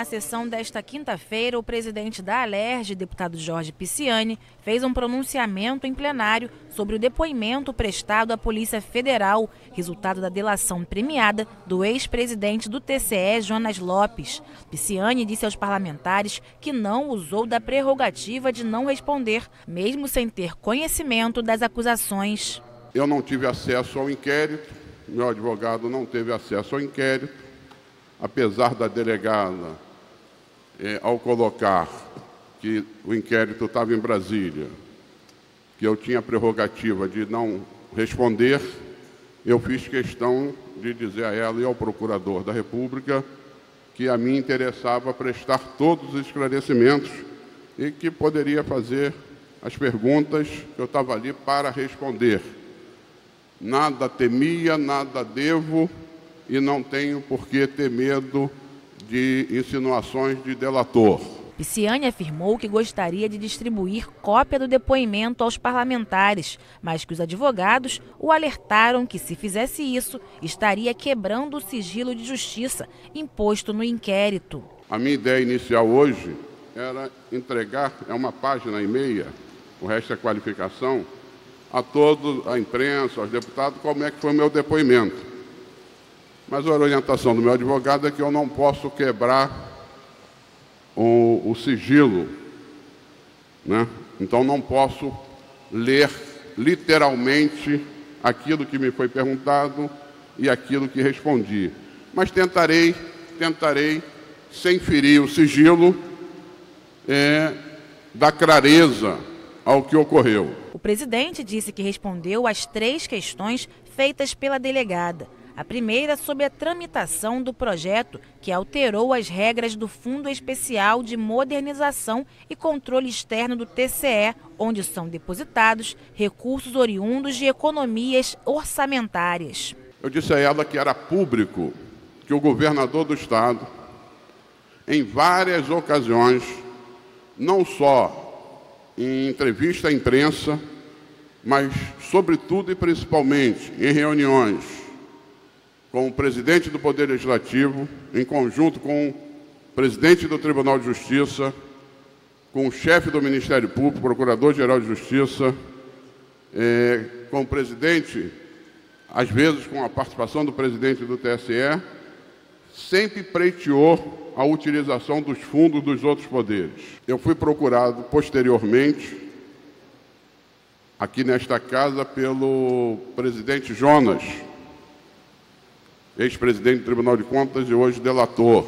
sessão desta quinta-feira, o presidente da Alerj, deputado Jorge Pisciani, fez um pronunciamento em plenário sobre o depoimento prestado à Polícia Federal, resultado da delação premiada do ex-presidente do TCE, Jonas Lopes. Pisciani disse aos parlamentares que não usou da prerrogativa de não responder, mesmo sem ter conhecimento das acusações. Eu não tive acesso ao inquérito, meu advogado não teve acesso ao inquérito. Apesar da delegada, ao colocar que o inquérito estava em Brasília, que eu tinha a prerrogativa de não responder, eu fiz questão de dizer a ela e ao procurador da República que a mim interessava prestar todos os esclarecimentos e que poderia fazer as perguntas que eu estava ali para responder. Nada temia, nada devo, e não tenho por que ter medo de insinuações de delator. Pisciani afirmou que gostaria de distribuir cópia do depoimento aos parlamentares, mas que os advogados o alertaram que, se fizesse isso, estaria quebrando o sigilo de justiça imposto no inquérito. A minha ideia inicial hoje era entregar, uma página e meia, o resto é qualificação, a toda a imprensa, aos deputados, como é que foi o meu depoimento. Mas a orientação do meu advogado é que eu não posso quebrar o sigilo, né? Então não posso ler literalmente aquilo que me foi perguntado e aquilo que respondi. Mas tentarei, sem ferir o sigilo, dar clareza ao que ocorreu. O presidente disse que respondeu às 3 questões feitas pela delegada. A primeira sobre a tramitação do projeto que alterou as regras do Fundo Especial de Modernização e Controle Externo do TCE, onde são depositados recursos oriundos de economias orçamentárias. Eu disse a ela que era público que o governador do estado, em várias ocasiões, não só em entrevista à imprensa, mas sobretudo e principalmente em reuniões com o presidente do Poder Legislativo, em conjunto com o presidente do Tribunal de Justiça, com o chefe do Ministério Público, Procurador-Geral de Justiça, com o presidente, às vezes com a participação do presidente do TSE, sempre pleiteou a utilização dos fundos dos outros poderes. Eu fui procurado posteriormente, aqui nesta casa, pelo presidente Jonas, ex-presidente do Tribunal de Contas e hoje delator,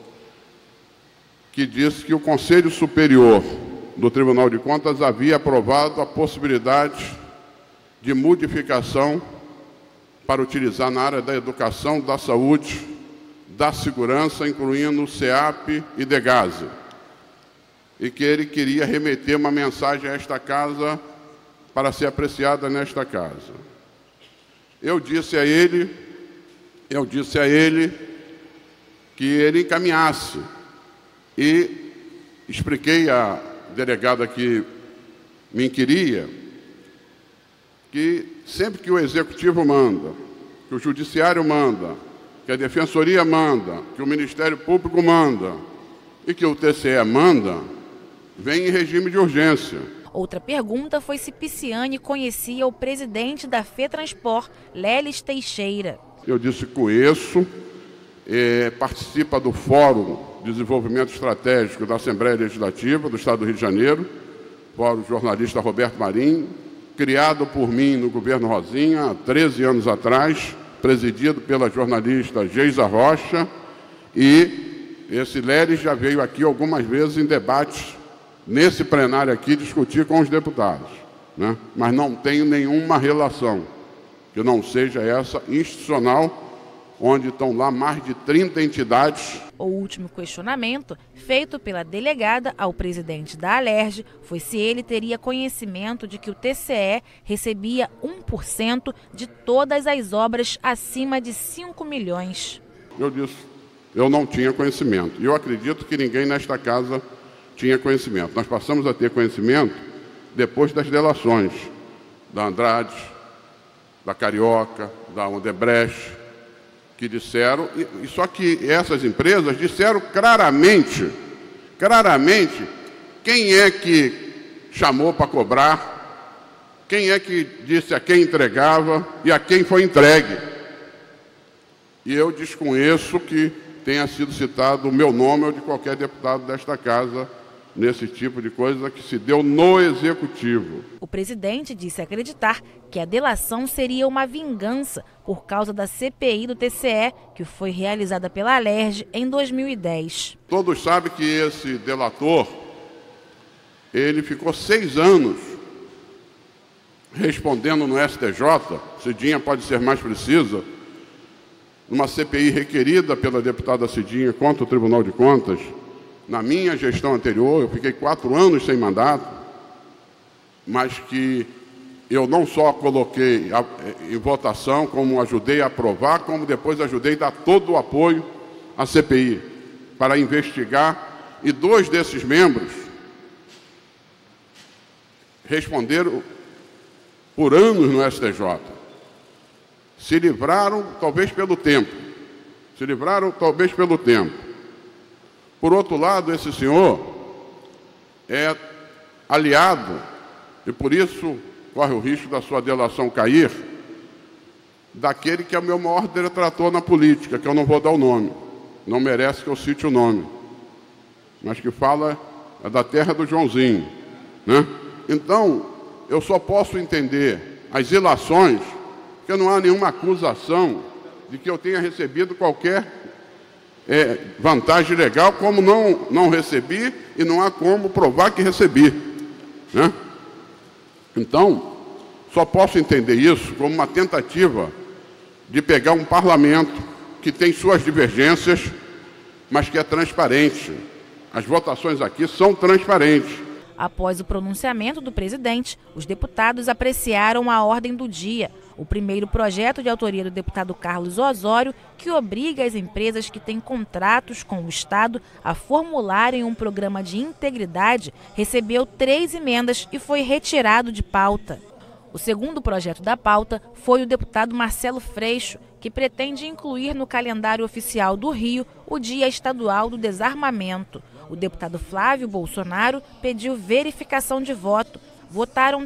que disse que o Conselho Superior do Tribunal de Contas havia aprovado a possibilidade de modificação para utilizar na área da educação, da saúde, da segurança, incluindo o CEAP e DEGASE, e que ele queria remeter uma mensagem a esta casa para ser apreciada nesta casa. Eu disse a ele que ele encaminhasse e expliquei à delegada que me inquiria que sempre que o Executivo manda, que o Judiciário manda, que a Defensoria manda, que o Ministério Público manda e que o TCE manda, vem em regime de urgência. Outra pergunta foi se Pisciani conhecia o presidente da FETranspor, Leles Teixeira. Eu disse que conheço, participa do Fórum de Desenvolvimento Estratégico da Assembleia Legislativa do Estado do Rio de Janeiro, fórum jornalista Roberto Marinho, criado por mim no governo Rosinha há 13 anos atrás, presidido pela jornalista Geisa Rocha, e esse Leles já veio aqui algumas vezes em debates, nesse plenário aqui, discutir com os deputados, né? Mas não tenho nenhuma relação que não seja essa institucional, onde estão lá mais de 30 entidades. O último questionamento, feito pela delegada ao presidente da Alerj, foi se ele teria conhecimento de que o TCE recebia 1% de todas as obras acima de 5 milhões. Eu disse, eu não tinha conhecimento. E eu acredito que ninguém nesta casa tinha conhecimento. Nós passamos a ter conhecimento depois das delações da Andrade, da Carioca, da Odebrecht, que disseram, só que essas empresas disseram claramente quem é que chamou para cobrar, quem é que disse a quem entregava e a quem foi entregue. E eu desconheço que tenha sido citado o meu nome ou de qualquer deputado desta casa nesse tipo de coisa que se deu no Executivo. O presidente disse acreditar que a delação seria uma vingança por causa da CPI do TCE, que foi realizada pela Alerj em 2010. Todos sabem que esse delator, ele ficou 6 anos respondendo no STJ, Cidinha pode ser mais precisa, numa CPI requerida pela deputada Cidinha contra o Tribunal de Contas. Na minha gestão anterior, eu fiquei 4 anos sem mandato, mas que eu não só coloquei em votação, como ajudei a aprovar, como depois ajudei a dar todo o apoio à CPI para investigar. E 2 desses membros responderam por anos no STJ. Se livraram, talvez pelo tempo. Por outro lado, esse senhor é aliado, e por isso corre o risco da sua delação cair, daquele que é o meu maior detrator na política, que eu não vou dar o nome, não merece que eu cite o nome, mas que fala da terra do Joãozinho, né? Então, eu só posso entender as ilações, porque não há nenhuma acusação de que eu tenha recebido qualquer vantagem legal, como não recebi e não há como provar que recebi, né? Então, só posso entender isso como uma tentativa de pegar um parlamento que tem suas divergências, mas que é transparente. As votações aqui são transparentes. Após o pronunciamento do presidente, os deputados apreciaram a ordem do dia, o primeiro projeto de autoria do deputado Carlos Osório, que obriga as empresas que têm contratos com o Estado a formularem um programa de integridade, recebeu 3 emendas e foi retirado de pauta. O segundo projeto da pauta foi o deputado Marcelo Freixo, que pretende incluir no calendário oficial do Rio o Dia Estadual do Desarmamento. O deputado Flávio Bolsonaro pediu verificação de voto. Votaram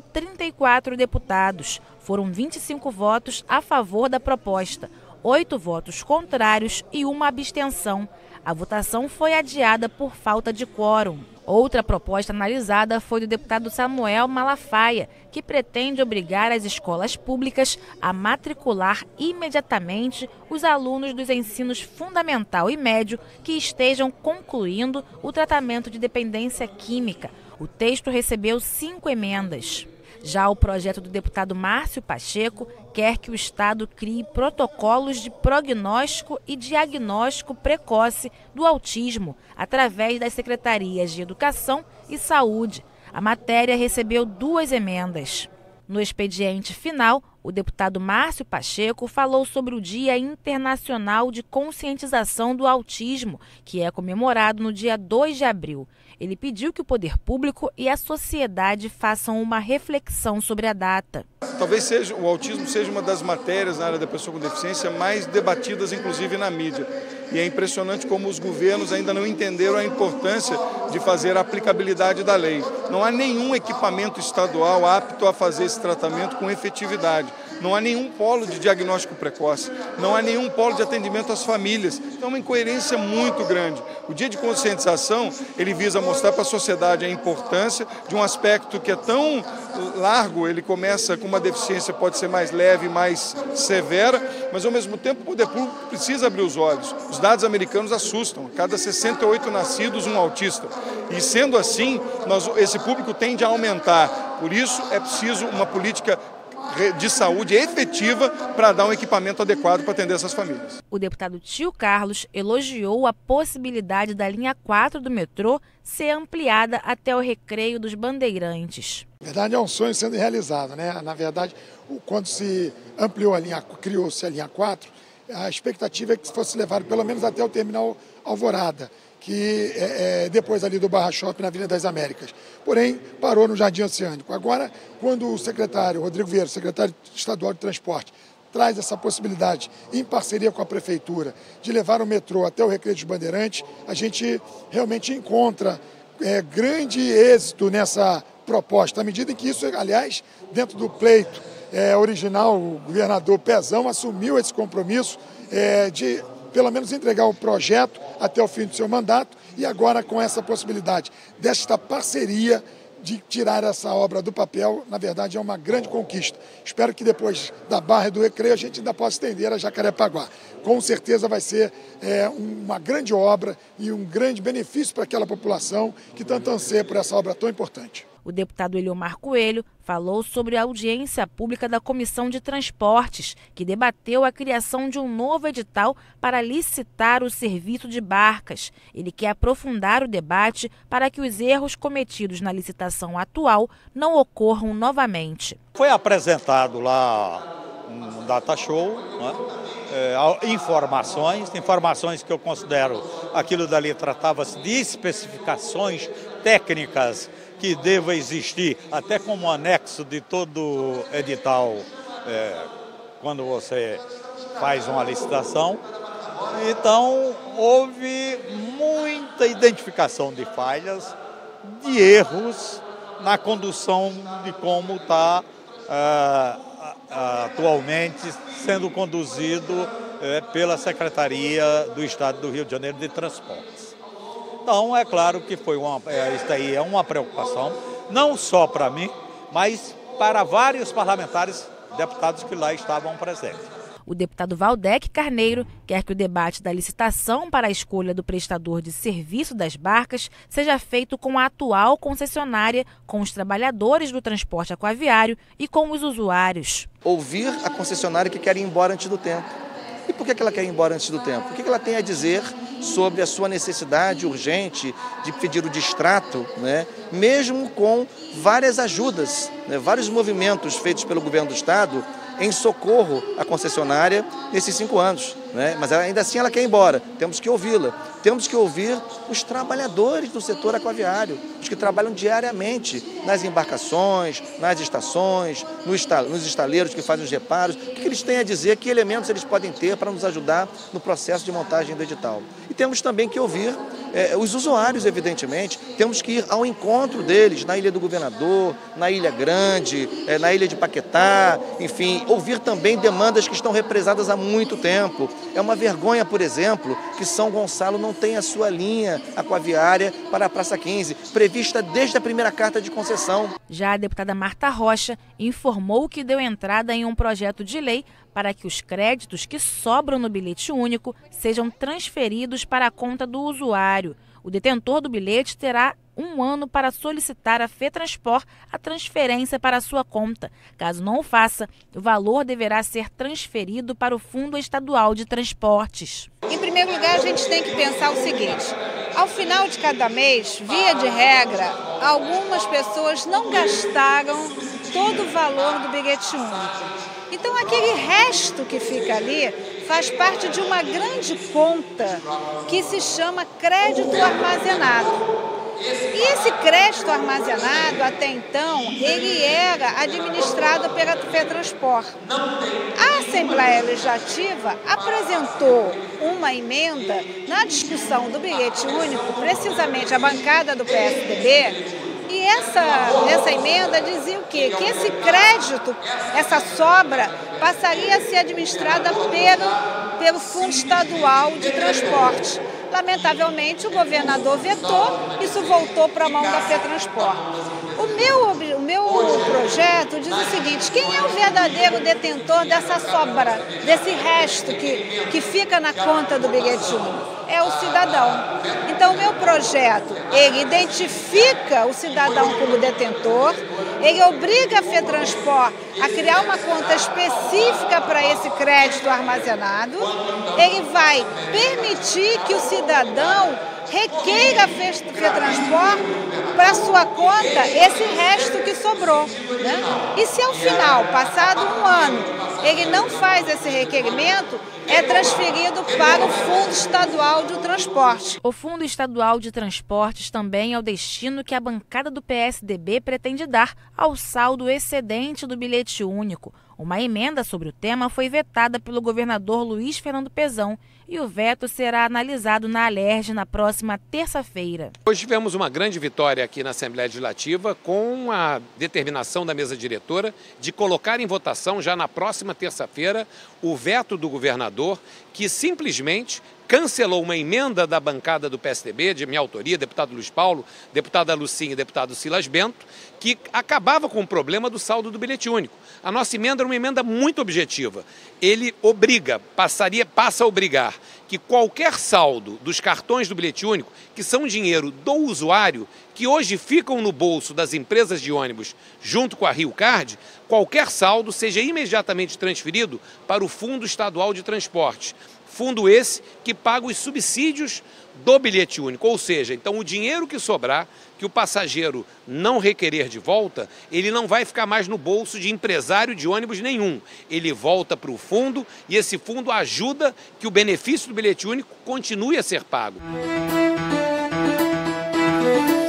34 deputados. Foram 25 votos a favor da proposta, 8 votos contrários e 1 abstenção. A votação foi adiada por falta de quórum. Outra proposta analisada foi do deputado Samuel Malafaia, que pretende obrigar as escolas públicas a matricular imediatamente os alunos dos ensinos fundamental e médio que estejam concluindo o tratamento de dependência química. O texto recebeu 5 emendas. Já o projeto do deputado Márcio Pacheco quer que o Estado crie protocolos de prognóstico e diagnóstico precoce do autismo através das secretarias de Educação e Saúde. A matéria recebeu 2 emendas. No expediente final, o deputado Márcio Pacheco falou sobre o Dia Internacional de Conscientização do Autismo, que é comemorado no dia 2 de abril. Ele pediu que o poder público e a sociedade façam uma reflexão sobre a data. Talvez o autismo seja uma das matérias na área da pessoa com deficiência mais debatidas, inclusive na mídia. E é impressionante como os governos ainda não entenderam a importância de fazer a aplicabilidade da lei. Não há nenhum equipamento estadual apto a fazer esse tratamento com efetividade. Não há nenhum polo de diagnóstico precoce, não há nenhum polo de atendimento às famílias. Então é uma incoerência muito grande. O dia de conscientização, ele visa mostrar para a sociedade a importância de um aspecto que é tão largo, ele começa com uma deficiência, pode ser mais leve, mais severa, mas ao mesmo tempo o poder público precisa abrir os olhos. Os dados americanos assustam, a cada 68 nascidos um autista. E sendo assim, esse público tende a aumentar. Por isso é preciso uma política de saúde efetiva para dar um equipamento adequado para atender essas famílias. O deputado Tio Carlos elogiou a possibilidade da linha 4 do metrô ser ampliada até o Recreio dos Bandeirantes. Na verdade, é um sonho sendo realizado, né? Na verdade, quando se ampliou a linha, criou-se a linha 4, a expectativa é que fosse levado pelo menos até o terminal Alvorada, que é depois ali do Barra Shopping na Avenida das Américas. Porém, parou no Jardim Oceânico. Agora, quando o secretário Rodrigo Vieira, secretário estadual de Transporte, traz essa possibilidade, em parceria com a Prefeitura, de levar o metrô até o Recreio dos Bandeirantes, a gente realmente encontra grande êxito nessa proposta, à medida em que isso, aliás, dentro do pleito original, o governador Pezão assumiu esse compromisso de, pelo menos, entregar o projeto até o fim do seu mandato, e agora com essa possibilidade desta parceria de tirar essa obra do papel, na verdade é uma grande conquista. Espero que depois da Barra e do Recreio a gente ainda possa estender a Jacarepaguá. Com certeza vai ser uma grande obra e um grande benefício para aquela população que tanto anseia por essa obra tão importante. O deputado Eliomar Coelho falou sobre a audiência pública da Comissão de Transportes, que debateu a criação de um novo edital para licitar o serviço de barcas. Ele quer aprofundar o debate para que os erros cometidos na licitação atual não ocorram novamente. Foi apresentado lá um data show, né? Informações que eu considero, aquilo dali tratava-se de especificações técnicas que deva existir, até como anexo de todo edital, quando você faz uma licitação. Então, houve muita identificação de falhas, de erros na condução de como está atualmente sendo conduzido pela Secretaria do Estado do Rio de Janeiro de Transportes. Então, é claro que isso aí é uma preocupação, não só para mim, mas para vários parlamentares, deputados que lá estavam presentes. O deputado Valdec Carneiro quer que o debate da licitação para a escolha do prestador de serviço das barcas seja feito com a atual concessionária, com os trabalhadores do transporte aquaviário e com os usuários. Ouvir a concessionária que quer ir embora antes do tempo. E por que ela quer ir embora antes do tempo? O que ela tem a dizer sobre a sua necessidade urgente de pedir o distrato, né? Mesmo com várias ajudas, né? Vários movimentos feitos pelo governo do Estado em socorro à concessionária nesses 5 anos, né? Mas ainda assim ela quer ir embora, temos que ouvi-la. Temos que ouvir os trabalhadores do setor aquaviário, os que trabalham diariamente nas embarcações, nas estações, nos estaleiros que fazem os reparos, o que eles têm a dizer, que elementos eles podem ter para nos ajudar no processo de montagem do edital. E temos também que ouvir os usuários, evidentemente, temos que ir ao encontro deles na Ilha do Governador, na Ilha Grande, na Ilha de Paquetá, enfim, ouvir também demandas que estão represadas há muito tempo. É uma vergonha, por exemplo, que São Gonçalo não tem a sua linha aquaviária para a Praça 15, prevista desde a primeira carta de concessão. Já a deputada Marta Rocha informou que deu entrada em um projeto de lei para que os créditos que sobram no bilhete único sejam transferidos para a conta do usuário. O detentor do bilhete terá 1 ano para solicitar à FETransport a transferência para a sua conta. Caso não o faça, o valor deverá ser transferido para o Fundo Estadual de Transportes. Em primeiro lugar, a gente tem que pensar o seguinte: ao final de cada mês, via de regra, algumas pessoas não gastaram todo o valor do bilhete único. Então, aquele resto que fica ali faz parte de uma grande conta que se chama crédito armazenado. E esse crédito armazenado, até então, ele era administrado pela FETransport. A Assembleia Legislativa apresentou uma emenda na discussão do bilhete único, precisamente a bancada do PSDB, e essa emenda dizia o quê? Que esse crédito, essa sobra, passaria a ser administrada pelo Fundo Estadual de Transporte. Lamentavelmente, o governador vetou, isso voltou para a mão da FETransport. O meu projeto diz o seguinte: quem é o verdadeiro detentor dessa sobra, desse resto que fica na conta do bilhete único? É o cidadão. Então, o meu projeto, ele identifica o cidadão como detentor, ele obriga a FETransport a criar uma conta específica para esse crédito armazenado, ele vai permitir que o cidadão requeira a FETransport para sua conta esse resto que sobrou, né? E se ao final, passado 1 ano, ele não faz esse requerimento, é transferido para o Fundo Estadual de Transporte. O Fundo Estadual de Transportes também é o destino que a bancada do PSDB pretende dar ao saldo excedente do bilhete único. Uma emenda sobre o tema foi vetada pelo governador Luiz Fernando Pezão e o veto será analisado na Alerj na próxima terça-feira. Hoje tivemos uma grande vitória aqui na Assembleia Legislativa com a determinação da mesa diretora de colocar em votação já na próxima terça-feira o veto do governador, que simplesmente cancelou uma emenda da bancada do PSDB, de minha autoria, deputado Luiz Paulo, deputada Lucinha e deputado Silas Bento, que acabava com o problema do saldo do bilhete único. A nossa emenda era uma emenda muito objetiva. Ele passa a obrigar que qualquer saldo dos cartões do bilhete único, que são dinheiro do usuário, que hoje ficam no bolso das empresas de ônibus junto com a Rio Card, qualquer saldo seja imediatamente transferido para o Fundo Estadual de Transportes. Fundo esse que paga os subsídios do bilhete único, ou seja, então o dinheiro que sobrar, que o passageiro não requerer de volta, ele não vai ficar mais no bolso de empresário de ônibus nenhum. Ele volta para o fundo e esse fundo ajuda que o benefício do bilhete único continue a ser pago.